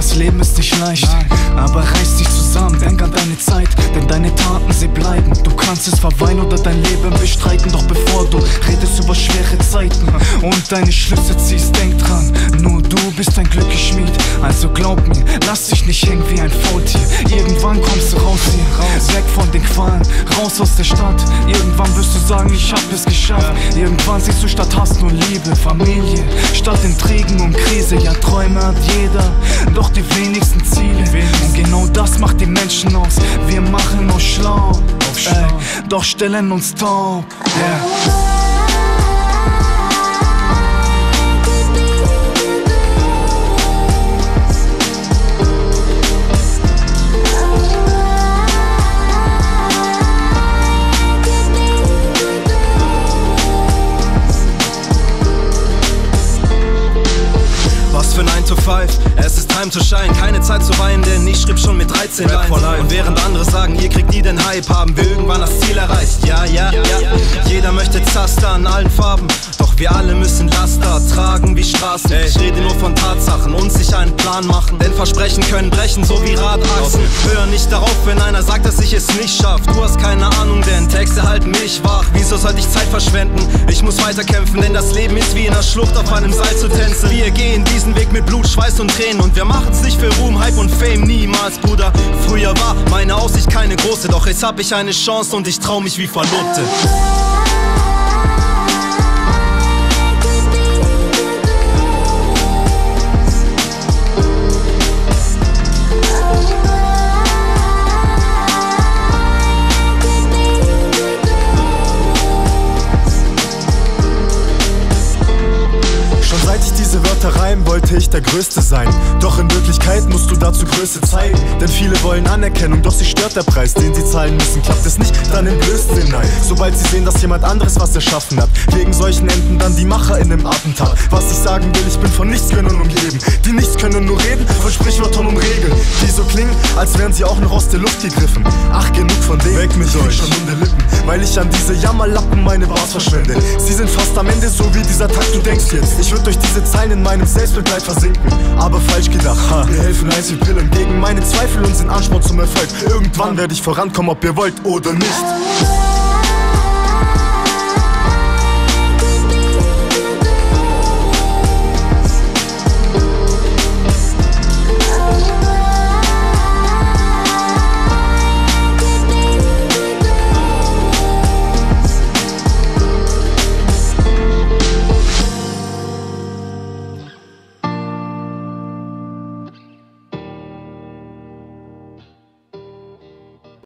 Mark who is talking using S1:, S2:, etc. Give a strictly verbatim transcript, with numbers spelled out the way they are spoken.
S1: das Leben ist nicht leicht, aber reiß dich zusammen, denk an deine Zeit, denn deine Taten, sie bleiben. Du kannst es verweinen oder dein Leben bestreiten, doch bevor du redest über schwere Zeiten und deine Schlüsse ziehst, denk dran, nur du bist ein Glücksschmied. Also glaub mir, lass dich nicht hängen wie ein Faultier. Irgendwann kommst du raus hier, weg von den Qualen, raus aus der Stadt. Irgendwann wirst du sagen, ich hab es geschafft. Irgendwann siehst du statt Hass nur Liebe, Familie, statt Intrigen und Krise. Ja, Träume hat jeder, doch die wenigsten Ziele. Und genau das macht die Menschen aus. Wir machen uns schlau, ey, doch stellen uns taub. Yeah.
S2: Für nine to five, es ist time to shine. Keine Zeit zu weinen, denn ich schrieb schon mit dreizehn Lines. Und während andere sagen, ihr kriegt nie den Hype, haben wir irgendwann das Ziel erreicht. Ja, ja, ja, jeder möchte Zaster in allen Farben, doch wir alle müssen Laster tragen wie Straßen. Ich rede nur von Tatsachen und sich einen Plan machen, denn Versprechen können brechen, so wie Radachsen. Hör nicht darauf, wenn einer sagt, dass ich es nicht schaff. Du hast keine Ahnung, denn Texte halten mich wach. Wieso sollte ich Zeit verschwenden? Ich muss weiterkämpfen, denn das Leben ist wie in der Schlucht auf einem Seil zu tänzen. Wir gehen diesen Weg mit Blut, Schweiß und Tränen und wir machen's nicht für Ruhm, Hype und Fame, niemals, Bruder. Früher war meine Aussicht keine große, doch jetzt hab ich eine Chance und ich trau mich wie Verlobte.
S3: Seit ich diese Wörter reim, wollte ich der Größte sein. Doch in Wirklichkeit musst du dazu Größe zeigen. Denn viele wollen Anerkennung, doch sie stört der Preis, den sie zahlen müssen. Klappt es nicht, dann entblößt sie nein. Sobald sie sehen, dass jemand anderes was erschaffen hat, wegen solchen enden dann die Macher in einem Attentat. Was ich sagen will, ich bin von Nichtskönnern umgeben, die nichts können, nur reden von Sprichwörtern und Regeln, die so klingen, als wären sie auch noch aus der Luft gegriffen. Ach, genug von denen, weg mit euch, schon um die Lippen, weil ich an diese Jammerlappen meine Bars verschwende. Sie sind fast am Ende, so wie dieser Takt, du denkst jetzt, ich würd durch diese Zeilen in meinem Selbstmitleid versinken. Aber falsch gedacht, ha, wir helfen eins wie Pillen gegen meine Zweifel und sind Ansporn zum Erfolg. Irgendwann werde ich vorankommen, ob ihr wollt oder nicht.